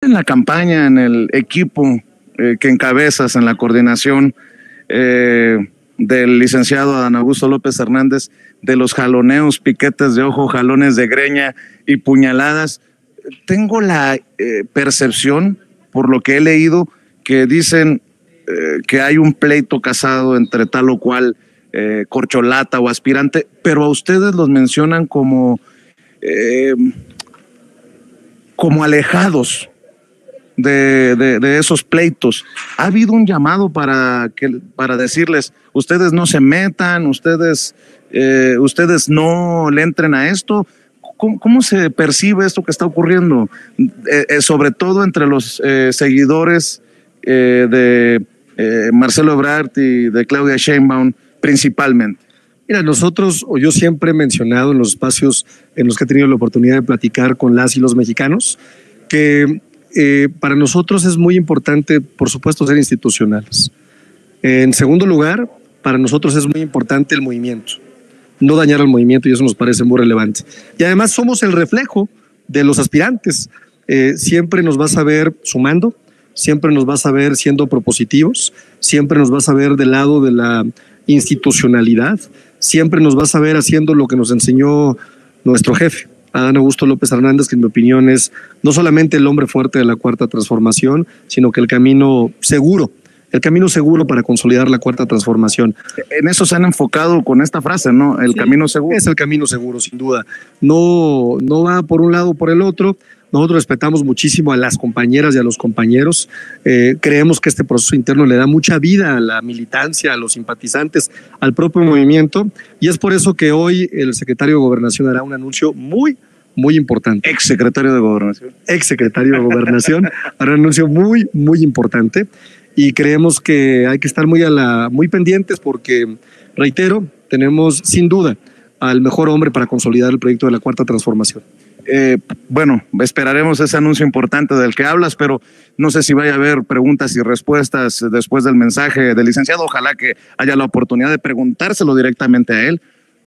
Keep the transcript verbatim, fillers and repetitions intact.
en la campaña, en el equipo eh, que encabezas, en la coordinación eh, del licenciado Adán Augusto López Hernández, de los jaloneos, piquetes de ojo, jalones de greña y puñaladas, tengo la eh, percepción, por lo que he leído, que dicen eh, que hay un pleito casado entre tal o cual eh, corcholata o aspirante, pero a ustedes los mencionan como, eh, como alejados de, de, de esos pleitos. ¿Ha habido un llamado para, que, para decirles, ustedes no se metan, ustedes, eh, ustedes no le entren a esto? ¿Cómo, cómo se percibe esto que está ocurriendo? Eh, eh, sobre todo entre los eh, seguidores eh, de eh, Marcelo Ebrard y de Claudia Sheinbaum principalmente. Mira, nosotros, o yo siempre he mencionado en los espacios en los que he tenido la oportunidad de platicar con las y los mexicanos, que eh, para nosotros es muy importante, por supuesto, ser institucionales. En segundo lugar, para nosotros es muy importante el movimiento. No dañar al movimiento, y eso nos parece muy relevante. Y además somos el reflejo de los aspirantes. Eh, siempre nos vas a ver sumando, siempre nos vas a ver siendo propositivos, siempre nos vas a ver del lado de la institucionalidad, siempre nos vas a ver haciendo lo que nos enseñó nuestro jefe, Adán Augusto López Hernández, que en mi opinión es no solamente el hombre fuerte de la Cuarta Transformación, sino que el camino seguro, el camino seguro para consolidar la Cuarta Transformación. En eso se han enfocado con esta frase, ¿no? El sí, camino seguro. Es el camino seguro, sin duda. No, no va por un lado o por el otro. Nosotros respetamos muchísimo a las compañeras y a los compañeros. Eh, creemos que este proceso interno le da mucha vida a la militancia, a los simpatizantes, al propio movimiento. Y es por eso que hoy el secretario de Gobernación hará un anuncio muy, muy importante. Ex secretario de Gobernación. Ex secretario de Gobernación hará un anuncio muy, muy importante. Y creemos que hay que estar muy, a la, muy pendientes porque, reitero, tenemos sin duda al mejor hombre para consolidar el proyecto de la Cuarta Transformación. Eh, bueno, esperaremos ese anuncio importante del que hablas, pero no sé si vaya a haber preguntas y respuestas después del mensaje del licenciado. Ojalá que haya la oportunidad de preguntárselo directamente a él,